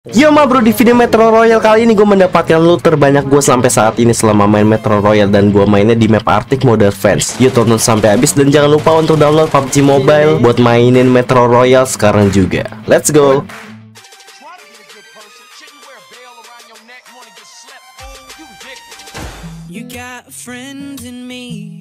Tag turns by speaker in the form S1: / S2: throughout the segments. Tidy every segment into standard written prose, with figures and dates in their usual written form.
S1: Yo ma bro, di video Metro Royale kali ini gue mendapatkan loot terbanyak gue sampai saat ini selama main Metro Royale. Dan gue mainnya di map Arctic mode Advance. Yuk tonton sampai habis dan jangan lupa untuk download PUBG Mobile buat mainin Metro Royale sekarang juga. Let's go.
S2: You got a friend in me.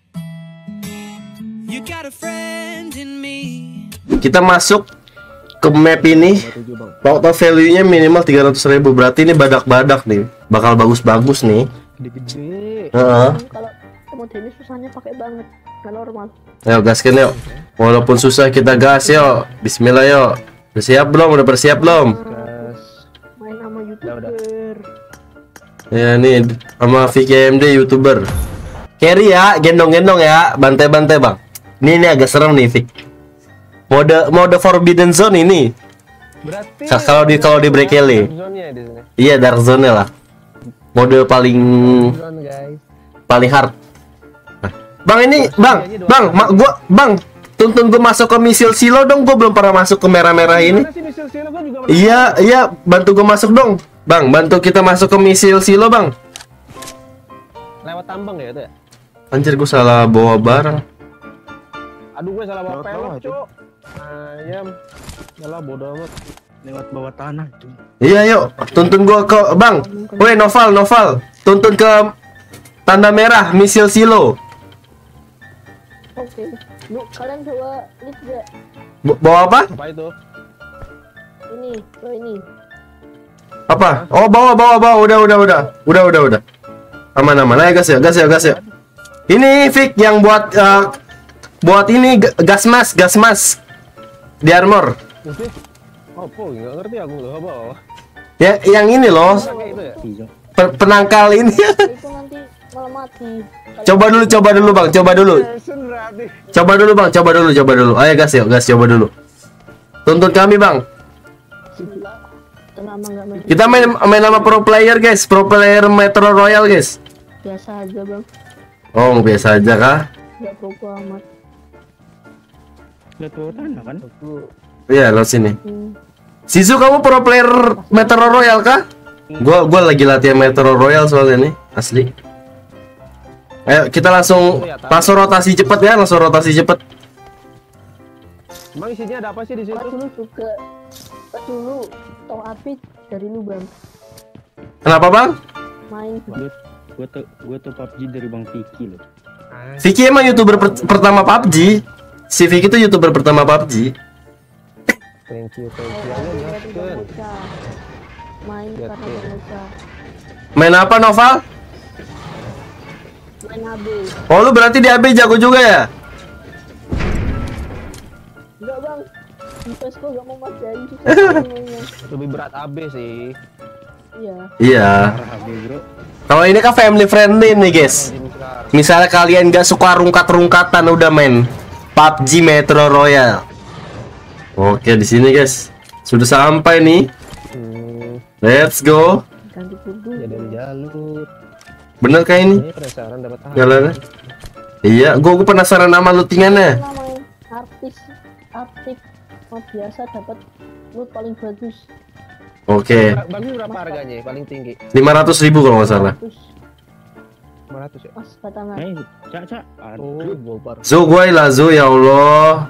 S2: You got a friend in me.
S1: Kita masuk ke map ini. Total value-nya minimal 300.000. Berarti ini badak-badak nih. Bakal bagus-bagus nih.
S3: Gede-gede.
S1: Heeh.
S3: Kalau mode ini susahnya pakai banget, nggak normal.
S1: Ayo gaskin yuk. Walaupun susah kita gas yuk. Bismillah yuk. Udah siap belum? Udah bersiap belum?
S3: Gas. Main sama youtuber.
S1: Ya nih sama VKMD YouTuber. Carry ya, gendong-gendong ya, bantai-bantai bang. Ini agak serem nih Vic. Mode Forbidden Zone ini.
S3: Berarti
S1: Kalau di Brekele.
S3: zone-nya di sini.
S1: Iya, dark zone lah. Mode paling
S3: Zone, guys.
S1: hard. Nah, bang ini, bang, tuntun gue masuk ke misil silo dong. Gue belum pernah masuk ke merah-merah ini.
S3: Mana sih misil silo? Gua juga
S1: Iya, bantu gue masuk dong. Bang, bantu kita masuk ke misil silo bang.
S3: lewat tambang ya itu ya?
S1: Anjir, gue salah bawa barang.
S3: Aduh, gue salah bawa pellet, Cuk. Ayam. Salah bodoh amat.
S4: Lewat bawah tanah itu.
S1: Iya, yuk, tuntun gua ke bang. Woi, Noval, tuntun ke tanda merah misil silo.
S3: Oke. Lu kalian coba lihat gak?
S1: Bawa apa?
S3: Apa itu? Ini.
S1: Apa? Oh, bawa. Udah. Aman. Ayo gas ya. Ini Vic yang buat ini gas mas di armor.
S3: Oke. Apa? Enggak ngerti aku loh, apa?
S1: Ya, yang ini loh,
S3: Pakai itu ya?
S4: Iya.
S1: penangkal ini.
S3: Itu nanti malah mati.
S1: Coba dulu bang, coba dulu. Coba dulu. Ayo gas, coba dulu. Tuntun kami bang.
S3: Kenapa nggak main?
S1: Kita main sama pro player guys, pro player Metro Royale guys.
S3: Biasa aja bang.
S1: Oh, biasa aja kah?
S3: Nggak pro amat.
S4: Lihat bawah tanah kan?
S3: Aku.
S1: Iya, lo sini. Sisu, kamu pro player Metro Royale kah? Gua lagi latihan Metro Royale soalnya nih, asli. Ayo kita langsung rotasi cepet ya,
S3: Emang isinya ada apa sih di situ? Pas dulu tong api dari lu bang.
S1: Kenapa bang?
S3: Main.
S4: Gua tuh PUBG dari Bang Vicky loh.
S1: Vicky emang YouTuber pertama PUBG. Si Vicky tuh YouTuber pertama PUBG.
S3: Thank you. Gasken. Main karena bangsa.
S1: Main apa Noval?
S3: Main AB.
S1: Oh, lu berarti di AB jago juga ya?
S3: Enggak bang. Di Pesco gak mau materi. Lebih berat AB sih. Iya.
S1: Iya.
S4: Parah bro.
S1: Kalau ini kan family friendly nih guys. Misalnya kalian gak suka rungkat-rungkatan, udah main PUBG Metro Royale. Oke, di sini guys. Sudah sampai nih. Let's go.
S3: Ganti kudu. Ya dari jalur.
S1: Bener kayak ini?
S3: Ini penasaran dapat apa?
S1: Jalannya. Iya, gua penasaran sama lootingannya.
S3: Main artik mau biasa dapat loot paling bagus.
S1: Oke.
S3: Bagus berapa harganya? Paling tinggi.
S1: 500.000 kalau nggak salah.
S3: 500 ya? Mas batangan.
S4: Cak.
S3: Oh, bopar.
S1: Zo, gua lah Zo, ya Allah.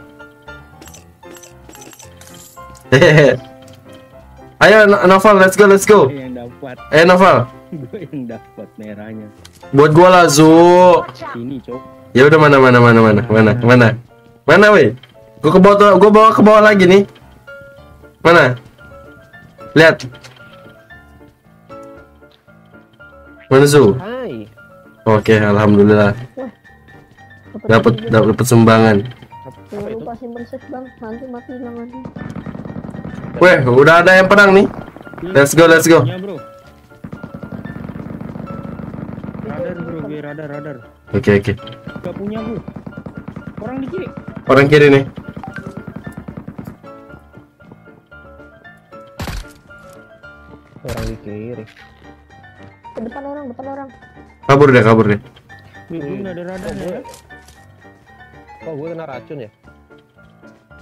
S1: Hehehe. Ayo Noval, let's go.
S4: Gue yang dapat.
S1: Noval,
S4: Gue yang dapat merahnya.
S1: buat gua lah Zo.
S4: Ini cok.
S1: Ya udah, mana weh? Gua bawa ke bawah lagi nih. Mana? Lihat. Mana Zo?
S3: Hai.
S1: Oke, alhamdulillah. Dapat sumbangan.
S3: Jangan lupa simpen save bang, nanti mati nanti.
S1: Weh, udah ada yang perang nih. Let's go.
S4: Punya bro. Radar bro, gue radar.
S1: Oke.
S4: Gak punya bro. Orang di kiri.
S1: Orang kiri nih.
S3: Orang di kiri. Ke depan orang.
S1: Kabur deh.
S4: Wih, gue ada radar ya.
S3: Oh, gue kena racun ya?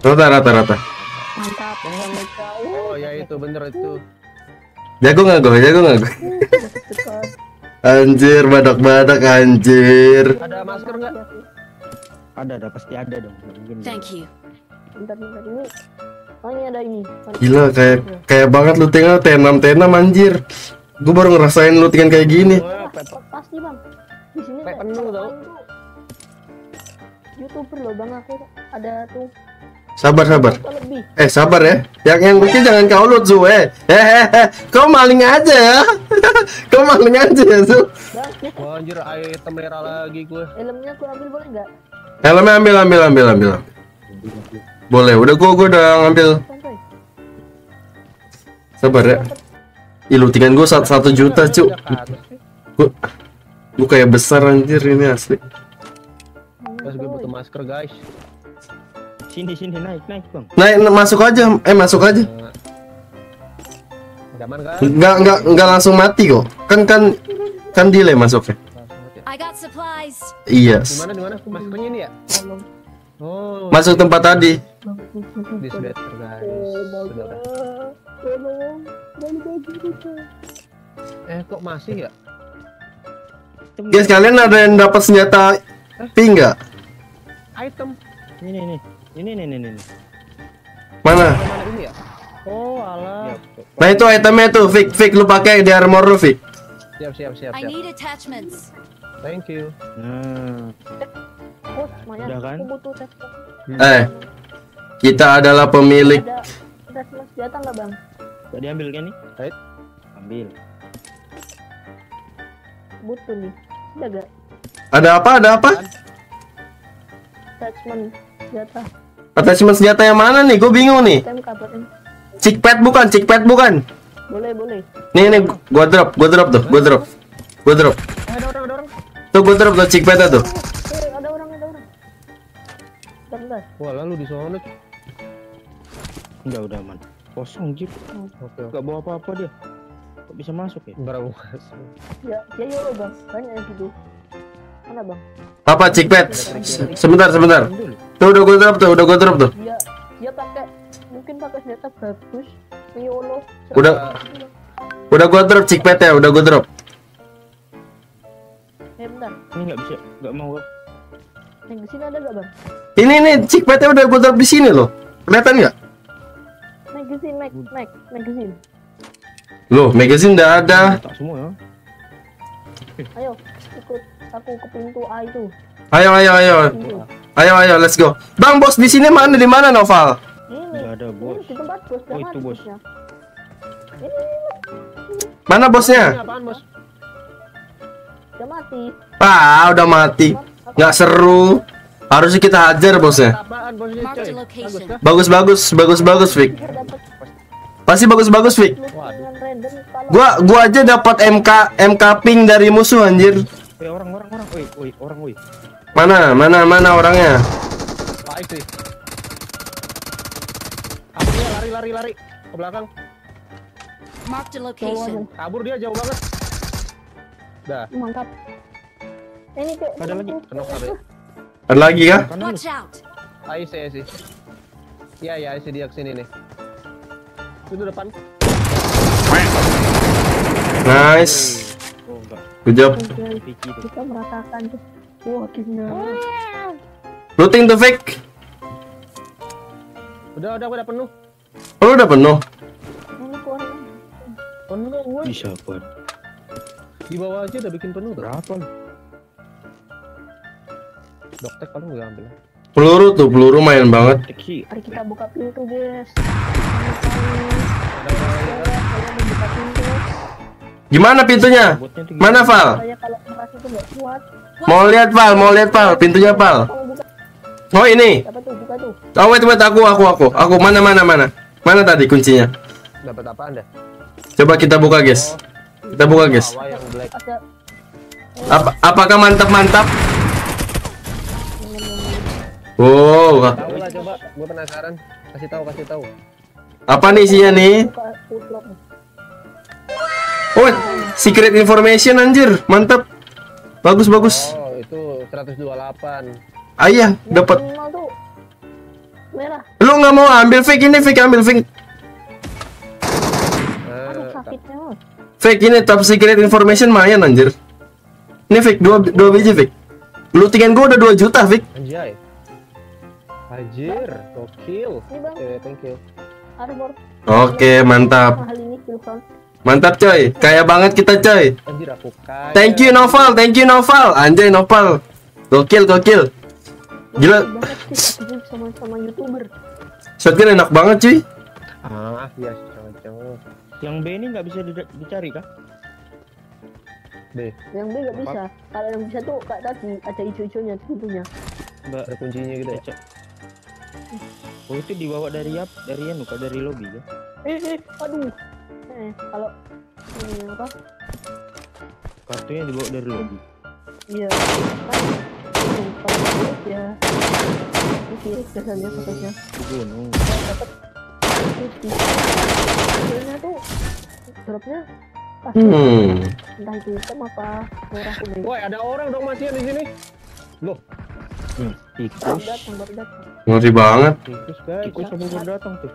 S1: Rata.
S3: Mantap.
S5: Oh ya itu bener itu.
S1: Jago nggak gue?
S3: Dekat.
S1: Anjir, badak anjir.
S5: Ada masker nggak?
S4: Ada pasti ada dong. Nggak mungkin.
S2: Thank you.
S3: Bentar ini. Oh ini ada ini.
S1: Gila, kayak banget lootingan T6 anjir. Gue baru ngerasain lootingan kayak gini.
S5: Wah, pet-
S3: Pasti bang. Di sini
S5: Kayak
S3: kayak
S5: penuh
S3: kalau
S5: tau.
S3: main tuh YouTuber loh bang, aku ada tuh
S1: Sabar.
S3: atau lebih.
S1: Sabar ya. Yang mungkin jangan kau loot Zu. Kau maling aja ya. Kau maling aja ya Zu.
S3: Bang, ya,
S5: Wah anjir, item merah lagi gue.
S3: helmnya aku ambil boleh nggak?
S1: Helmnya ambil. Boleh, udah gua udah ngambil.
S3: Santai.
S1: Sabar ya. Ih, lootingan gua 1 juta, cu.
S5: Udah ke atas sih.
S1: Gua kayak besar anjir ini asli.
S5: Terus gue butuh masker guys.
S4: Sini naik bang.
S1: Masuk aja. Masuk aja.
S5: Daman kan?
S1: Enggak langsung mati kok. Kan delay masuknya.
S2: I got supplies.
S1: Iya.
S5: Di mana? Maskernya ini ya? Oh,
S1: Masuk tempat tadi.
S5: this better guys. Sudah. Kok masih ya?
S1: Guys, kalian ada yang dapat senjata pink nggak?
S5: Item
S4: Ini.
S1: Mana?
S5: mana ini ya? Oh, alah.
S1: Nah itu itemnya tuh, Fik lu pakai di armor lu, Fik.
S5: Siap.
S2: I need attachments.
S5: Thank you.
S4: Nah,
S3: Oh, lumayan.
S4: Udah kan?
S3: Aku butuh tes.
S1: Kita adalah pemilik.
S3: Ada senjata nggak bang?
S4: gak diambil kan nih?
S5: Right.
S4: Ambil.
S3: Butuh nih. Ada gak?
S1: Ada apa?
S3: Attachment senjata.
S1: Attachment senjata yang mana nih? Gue bingung nih.
S3: TMK buatin.
S1: Chickpad bukan?
S3: Boleh.
S1: Nih, gua drop tuh.
S5: Ada orang.
S1: Tuh gua drop tuh chickpadnya tuh.
S3: Ada orang. Bentar.
S5: Wah, lalu di sana.
S4: Udah aman. Kosong Jip.
S5: Oke.
S4: Gak bawa apa-apa dia. Kok bisa masuk ya?
S5: Berapa?
S3: Ya lo bang. Banyak yang gitu. Mana bang?
S1: Apa chickpad? Sebentar.
S4: Dulu.
S1: Tuh udah gua drop tuh.
S3: Dia pakai mungkin pakai senjata bagus. Yolo.
S1: Udah gua drop chickpadnya,
S3: Bentar.
S4: Ini nggak bisa, nggak mau.
S3: Yang di sini ada gak bang?
S1: Ini nih chickpadnya udah gua drop di sini loh. Kelihatan nggak?
S3: Magazine.
S1: Loh, magazine udah ada.
S4: Tak semua ya.
S3: Ayo, ikut aku ke pintu A itu.
S1: Ayo, let's go. Bang, bos di sini mana? Di mana, Noval?
S3: Ini.
S4: Nggak ada, Bos.
S3: Ini di tempat bos.
S4: Oh, itu, Bos.
S3: Ini
S1: Mana bosnya?
S5: Ini apaan, Bos?
S3: udah mati.
S1: Udah mati. Nggak seru. Harusnya kita hajar bosnya.
S5: Apaan, Bos? Ini,
S2: Marked
S5: coy?
S2: a location.
S1: Bagus, Fik.
S3: Biar dapat
S1: Pasti bagus, Fik.
S3: loot dengan random kalau
S1: Gua aja dapat MK ping dari musuh anjir.
S4: Orang. Woi.
S1: Mana orangnya?
S5: Baik sih. Kabur dia lari ke belakang.
S2: Marked a location.
S5: Kabur dia jauh banget. Dah,
S3: mantap. Ini kayak
S4: Ada lagi.
S5: kenok KB.
S1: Ada lagi kah?
S4: Kanan lu.
S2: Watch out.
S5: IC. Iya, IC dia kesini nih. Itu depan.
S1: Nice.
S4: Oh, enggak.
S1: Good job.
S4: Vicky tuh.
S3: kita merasakan tuh. Wah, gila.
S1: Looting tuh Fik.
S5: Udah penuh.
S1: Oh, udah penuh.
S3: Ini keluarin.
S5: Penuh gue.
S4: Bisa buat
S5: Di bawah aja udah bikin penuh tuh.
S4: berapa lu?
S5: Doktek paling gue ambil.
S1: Peluru main banget.
S4: Teksi.
S3: Mari kita buka pintu, guys. Buka pintu.
S1: Gimana pintunya?
S4: Botnya tuh
S1: Mana Val?
S3: Saya kalau merasa itu nggak kuat,
S1: Mau lihat Val, pintunya Val.
S3: kalau buka
S1: Oh ini.
S3: apa tuh? Buka tuh.
S1: Oh wait, aku mana tadi kuncinya?
S5: Dapat apaan dah?
S1: Coba kita buka guys.
S5: Bawah yang black.
S3: Ada
S1: Apakah mantap? Wow,
S5: Tahu lah coba. Gue penasaran. Kasih tahu.
S1: apa nih isinya nih?
S3: buka foodlog.
S1: Oh, secret information anjir, mantap. Bagus.
S5: Oh, itu 128.
S1: Ayah, dapat.
S3: Minimal tuh Merah.
S1: Lu nggak mau ambil fake ini, fake ambil fake.
S3: Aduh sakitnya. Mas.
S1: Fake ini top secret information lumayan anjir. Ini fake dua biji fake. Lootingan gua udah 2 juta fake.
S5: Anjay. Anjir, gokil.
S3: Ini bang,
S5: Thank you.
S3: armor
S1: Oke, mantap.
S3: mahal ini silver.
S1: Mantap coy. Kaya banget kita coy.
S5: Anjir aku kaya.
S1: Thank you Noval, thank you Noval. Anjay Noval. Gokil, gokil. Gila,
S3: Banget sih aku sama youtuber.
S1: shotgun enak banget cuy.
S5: Ah, iya cowok.
S4: Yang B ini nggak bisa dicari kah?
S5: B.
S3: Yang B nggak bisa. Kalau yang bisa tuh kayak tadi ada hijau-hijaunya di pintunya.
S4: Mbak,
S5: Ada kuncinya gitu ya.
S4: cek. Oh itu dibawa dari anu kah, dari lobby ya?
S3: Aduh. Kalau ini apa?
S4: Kartunya dibawa dari lobby.
S3: Iya. Kan kalau ya ini biasanya fotonya.
S4: Di gunung.
S3: Dapat hasilnya tuh dropnya pasti entah itu hitam apa merah kuning.
S5: Woi, ada orang dong masih di sini. Loh,
S4: Tikus.
S3: Baru datang.
S1: Ngeri banget.
S5: tikus guys.
S4: Tikus sampai baru datang tuh.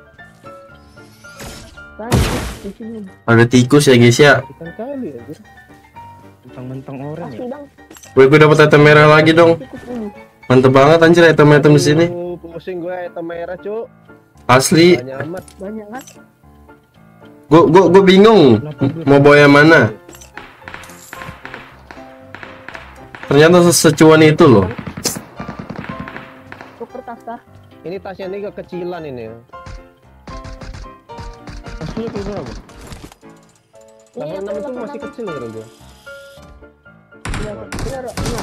S3: Kan di sini.
S1: Ada tikus ya guys ya.
S5: Ikan kali anjir.
S4: Mentang-mentang orang
S3: Pasti
S4: ya.
S3: bang.
S1: Gue dapat item merah lagi dong.
S3: Tikus dulu.
S1: Mantep banget anjir item-item di sini.
S5: Pusing gue item merah, Cuk.
S1: Asli.
S5: Banyak amat.
S3: Banyak kan?
S1: Gue bingung mau bawa yang mana. Ternyata secuan itu loh.
S3: Tuker tas kah?
S5: Ini tasnya ini kekecilan ini.
S4: Asli itu berapa?
S5: Level 6 itu masih kecil menurut gue.
S3: Iya, benar.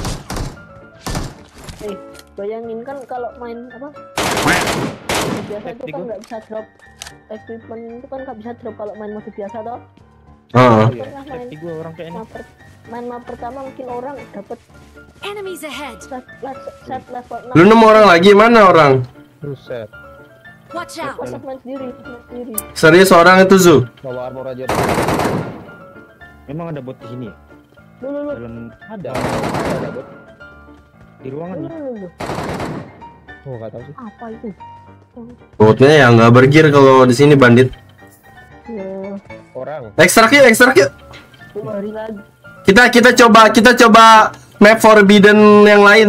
S3: Bayangin kan kalau main apa? Biasa itu kan nggak bisa drop equipment itu kan nggak bisa drop kalau main mode biasa toh.
S1: Ah,
S3: Pernah main
S4: Tapi gue orang kayak ini.
S3: main map pertama mungkin orang dapat
S2: Enemies ahead.
S3: set level 6.
S1: lu nemu orang lagi mana orang?
S5: Buset.
S2: Watch out.
S3: Pas main sendiri.
S1: Serius orang itu Zu?
S5: Bawa armor aja.
S4: Memang ada bot di sini ya?
S3: Dulu.
S4: Dalam
S5: Ada. Ada bot.
S4: di ruangannya.
S5: Oh, enggak tahu sih.
S3: Apa itu?
S1: Botnya ya nggak bergear kalau di sini bandit.
S3: Ya,
S5: Orang.
S1: Ekstrak yuk.
S3: 2 hari lagi.
S1: Kita coba map forbidden yang lain.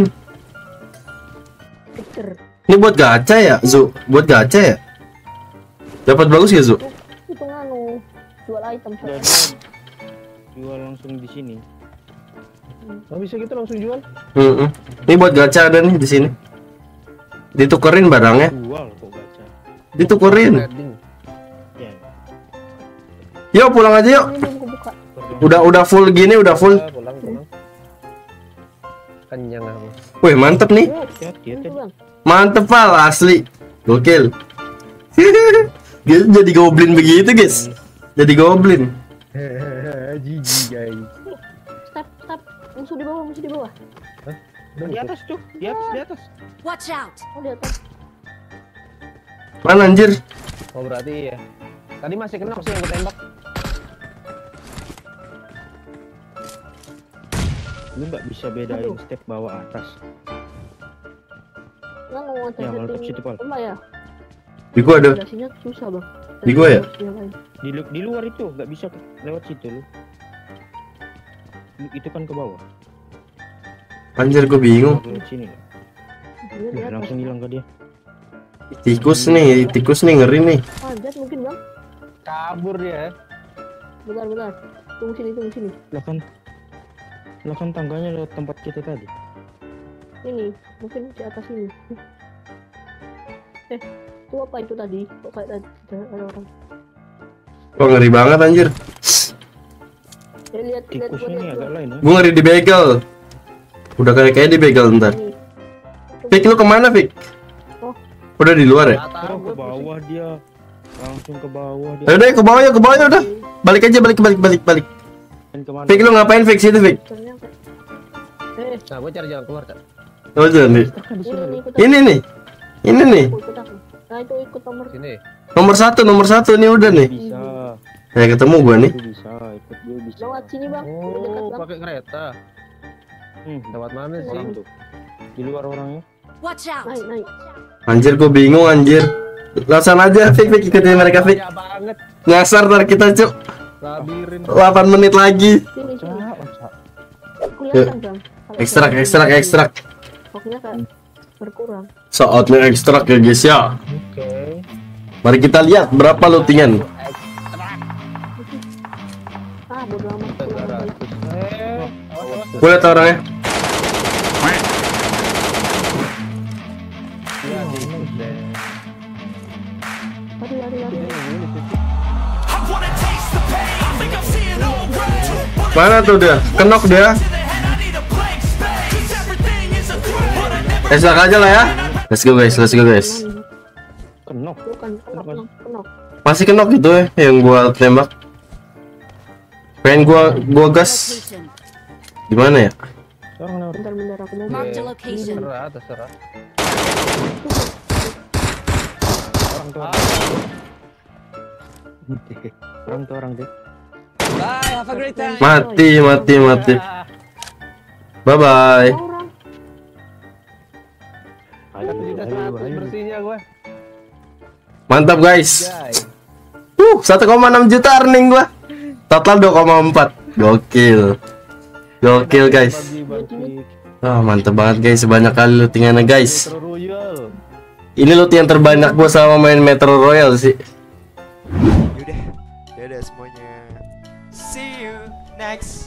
S3: Stiker.
S1: Ini buat gacha ya, Zu? Buat gacha ya? Dapat bagus ya, Zu?
S3: Itu nganu jual item
S4: Udah
S3: soalnya.
S4: ada jual langsung di sini.
S5: Oh, bisa gitu langsung jual?
S1: Ini buat gacha ada nih di sini. Ditukerin barangnya.
S4: Jual kok gacha.
S1: Ditukerin.
S5: Trading.
S4: Ya.
S1: Yuk pulang aja yuk.
S3: Ini belum kebuka.
S1: Udah full gini, udah full.
S5: Ah, pulang. Kenyang aku.
S1: Wih, mantep nih.
S4: Hati-hati
S3: Itu
S4: hati.
S3: bang.
S1: Mantep pal, asli. Gokil. Jadi goblin begitu, guys. Jadi goblin.
S5: Jijik guys.
S3: Step. Musuh di bawah.
S4: Di atas tuh, di atas.
S2: Watch out.
S3: Oh, di atas.
S1: Mana anjir?
S5: Oh, berarti ya. Tadi masih kena sih yang gue tembak.
S4: Lu nggak bisa bedain step bawah atas.
S3: Nganu ada
S4: Ya, mantap situ, Pal.
S3: Apa ya?
S1: Di gua ada.
S3: Navigasinya susah bang.
S1: Di gua ya?
S4: Di luar itu nggak bisa lewat situ lu. Itu kan ke bawah.
S1: Anjir, gua bingung.
S4: Lewat sini.
S3: Dia di atas.
S4: Langsung hilang ke dia.
S1: Tikus nih ngeri nih.
S3: Panjat mungkin bang.
S5: Kabur dia.
S3: Bentar. Tunggu sini.
S4: Lah kan tangganya lewat tempat kita tadi.
S3: Ini mungkin di atas ini. Itu apa itu tadi? Kok kayak tadi ada orang?
S1: Wah, ngeri banget anjir.
S3: Lihat
S4: Tikusnya ini agak lain ya.
S1: Gua ngeri di begal. Udah kayak di begal ntar.
S3: Ini.
S1: Fik, lu kemana, Fik?
S3: Oh.
S1: Udah di luar ya?
S5: Nggak tahu
S4: Oh,
S5: gue
S4: ke bawah dia. Langsung ke bawah dia.
S1: Udah ke bawah ya udah. Balik aja, balik.
S4: Dan kemana?
S1: Fik, lu ngapain Fik situ, Fik?
S3: Ternyata.
S5: Nah, gue cari jalan keluar, Cak.
S1: Oh, jangan nih.
S4: Kan di sini lu.
S3: Ikut
S1: Ini nih.
S3: ikut aku. Nah itu ikut nomor.
S5: Sini.
S1: Nomor satu nih udah nih.
S4: Bisa.
S1: Ya ketemu gua nih.
S4: Itu bisa, ikut gue bisa.
S3: Lewat sini bang. Udah dekat
S5: Oh,
S3: bang.
S5: pakai kereta.
S4: Hmm,
S5: Lewat mana sih?
S4: orang tuh. Di luar orangnya.
S2: Watch out!
S3: Naik, naik.
S1: Anjir, gue bingung anjir. Langsung aja, Fik, ikutin mereka, Fik.
S5: Bahaya banget.
S1: Nyasar ntar kita, Cuk.
S5: Labirin.
S1: 8 menit lagi.
S3: Sini, sini.
S5: Masa.
S3: Kelihatan, Bang. Kalau
S1: Ekstrak.
S3: pokoknya kayak berkurang.
S1: Saatnya ekstrak ya, guys ya.
S5: Oke.
S1: Mari kita lihat berapa lootingan.
S3: Ah, bodo amat.
S5: Negara. Awas.
S1: Gue liat orangnya.
S5: Iya, di deh.
S3: Lari.
S1: Mana tuh dia? Kenok dia. Ekstrak aja lah ya. Let's go guys.
S5: Kenok.
S3: Bukan, kenok.
S1: Masih kenok gitu ya yang gua tembak. Pengen gua gas.
S2: Location.
S1: Gimana ya?
S5: Orang lewat.
S3: Bentar, aku mau.
S2: Mark the location.
S5: Terserah. Orang tuh. Orang tuh.
S6: Bye, have a great time.
S1: Mati. Bye bye.
S3: Orang.
S5: Ayo, bersihnya gue.
S1: Mantap guys.
S5: Guys.
S1: 1,6 juta earning gua. Total 2,4. Gokil guys.
S5: Bagi.
S1: Ah, mantap banget guys, sebanyak kali lootingannya guys.
S5: Metro Royal.
S1: Ini loot yang terbanyak gua selama main Metro Royal sih.
S6: Yaudah semuanya. See you next